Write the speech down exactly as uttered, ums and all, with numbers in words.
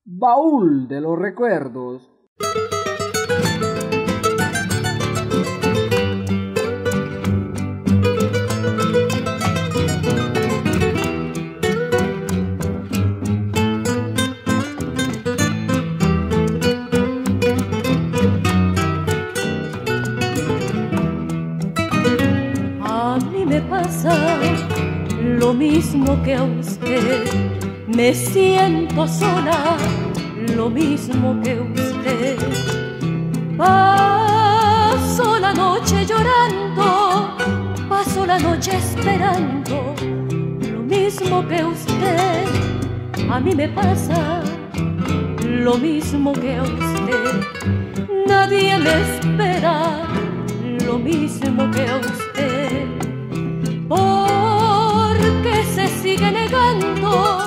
Baúl de los recuerdos. A mí me pasa lo mismo que a usted, me siento sola, lo mismo que usted. Paso la noche llorando, paso la noche esperando, lo mismo que usted. A mí me pasa lo mismo que a usted, nadie me espera, lo mismo que a usted. ¿Por qué se sigue negando